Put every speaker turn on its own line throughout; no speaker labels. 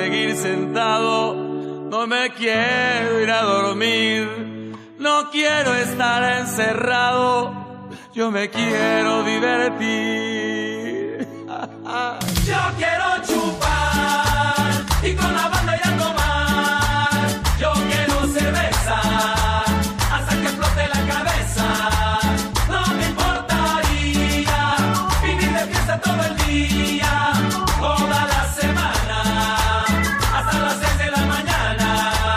seguir sentado, no me quiero ir a dormir, no quiero estar encerrado, yo me quiero divertir.
Yo quiero chupar y con la banda ir a tomar, yo quiero cerveza hasta que explote la cabeza. No me importaría vivir de fiesta todo el día, toda la semana, hasta las 6 de la mañana.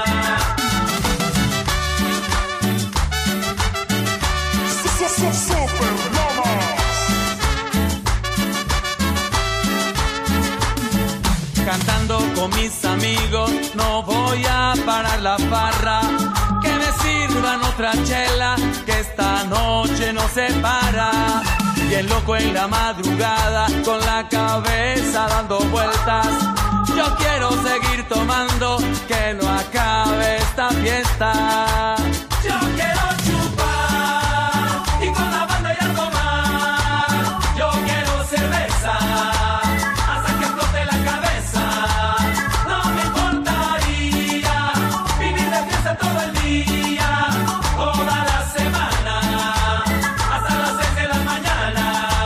Cantando con mis amigos, no voy a parar la farra. Que me sirvan otra chela, que esta noche no se para. Bien loco en la madrugada, con la cabeza dando vueltas. Yo quiero seguir tomando, que no acabe esta fiesta.
Yo quiero chupar y con la banda ir a tomar, yo quiero cerveza hasta que explote la cabeza. No me importaría vivir de fiesta todo el día, toda la semana, hasta las 6 de la mañana.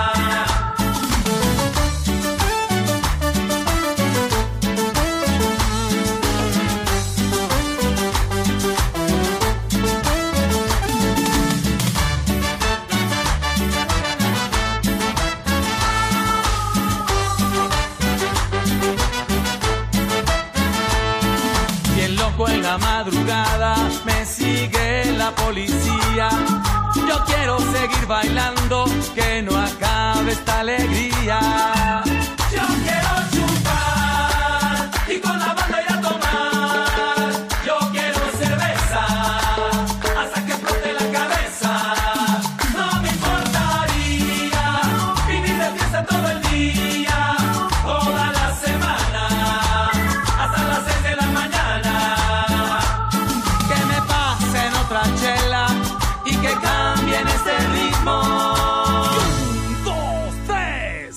Bien loco en la madrugada, me sigue la policía. Yo quiero seguir bailando, que no acabe esta alegría.
Yo quiero chupar y con la banda ir a tomar, yo quiero cerveza hasta que explote la cabeza. No me importaría vivir de fiesta todo el día, toda la semana, hasta las 6 de la mañana.
Que me pasen otra chela y que cambien este ritmo. 1, 2, 3.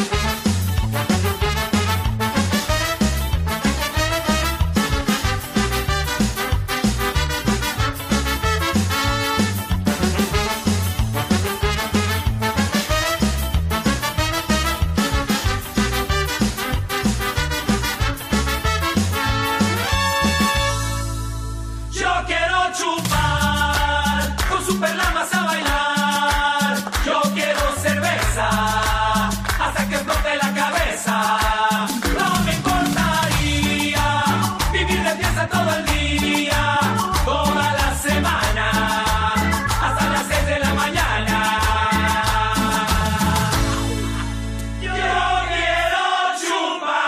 Yo quiero chupar, con superlamas a bailar, yo quiero cerveza hasta que explote la cabeza. No me importaría vivir de fiesta todo el día, toda la semana, hasta las 6 de la mañana. Yo quiero chupar.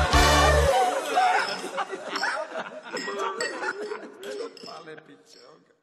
Vale, pichón.